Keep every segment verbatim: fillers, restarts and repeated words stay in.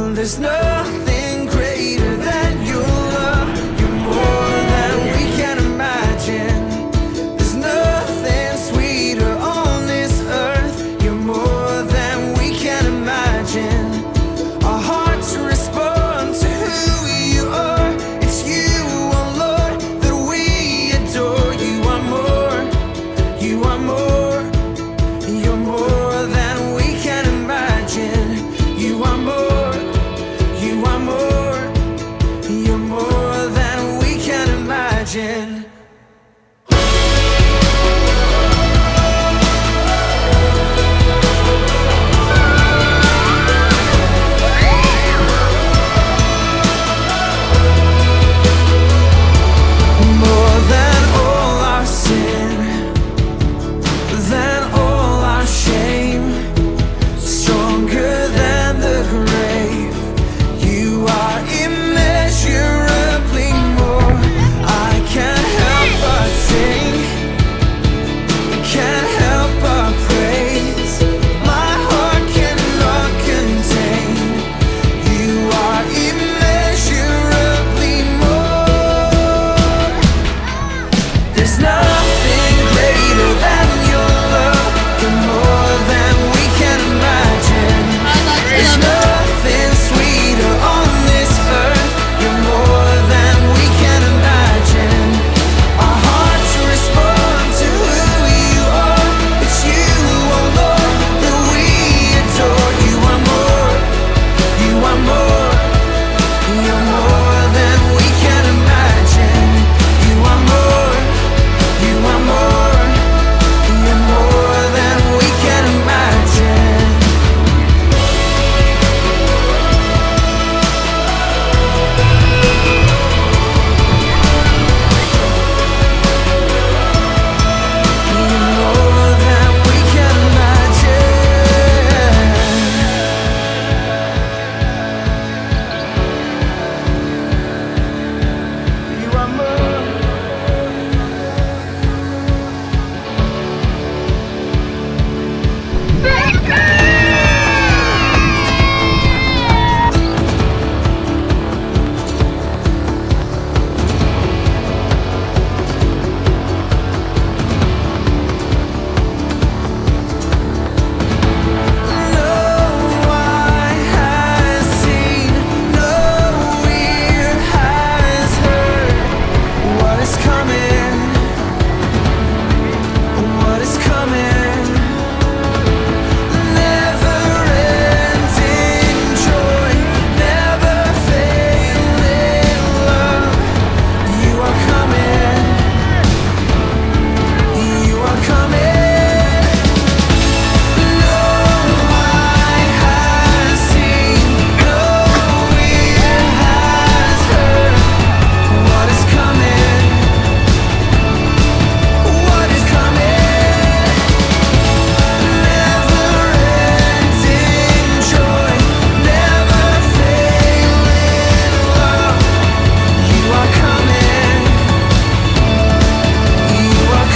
There's nothing greater than your love. You're more than we can imagine. There's nothing sweeter on this earth. You're more than we can imagine. Our hearts respond to who you are. It's you, oh Lord, that we adore. You are more, you are more. You're more than we can imagine. You are more, you are more. You're more than we can imagine. More than all our sin, than all our shame, stronger than the grave. You are immeasurably more. I can't help but sing, can't help but praise. My heart cannot contain. You are immeasurably more. There's nothing greater than your love. You're more than we can imagine. There's nothing sweeter on this earth. You're more than we can imagine. Our hearts respond to who you are. It's you, oh Lord, that we adore. You are more, you are more. You're more than we can imagine. You are more, you are more. You're more than we can imagine. You're more than we can imagine. You are more. No eye has seen, no ear has heard what is coming, what is coming. Never-ending joy, never failing love. You are coming, you are coming. No eye has seen, no ear has heard what is coming, what is coming. Never-ending joy, never failing love. You are coming, you are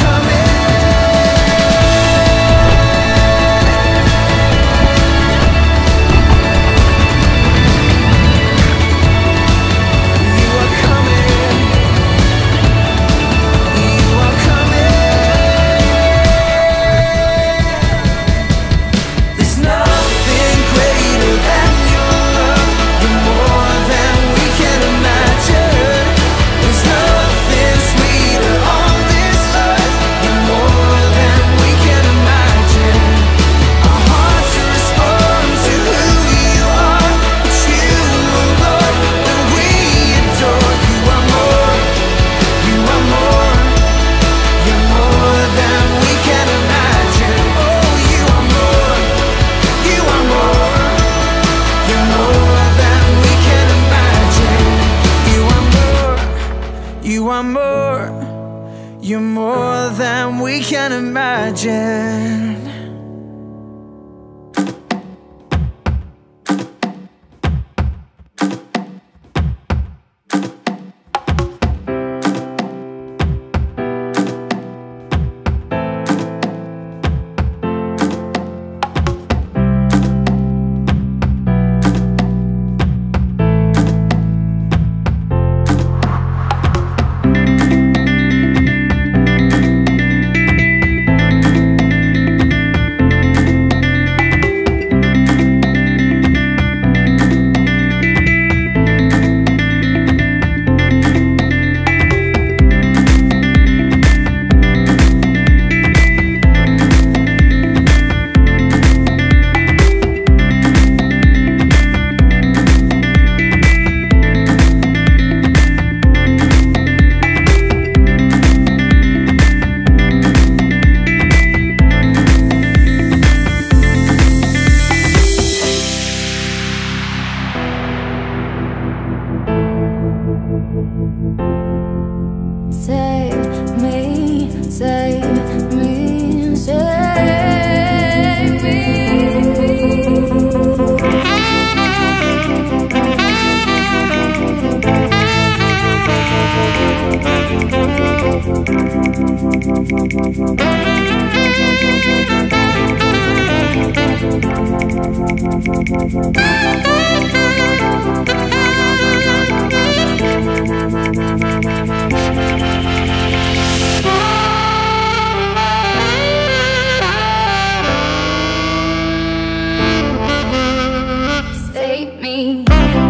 There's nothing greater than your love. You're more than we can imagine. There's nothing sweeter on this earth. You're more than we can imagine. Our hearts respond to who you are. It's you, oh Lord, that we adore. You are more, you are more. You're more than we can imagine. Oh, you are more, you are more. You're more than we can imagine. You are more, you are more. You're more than we can imagine. Save me.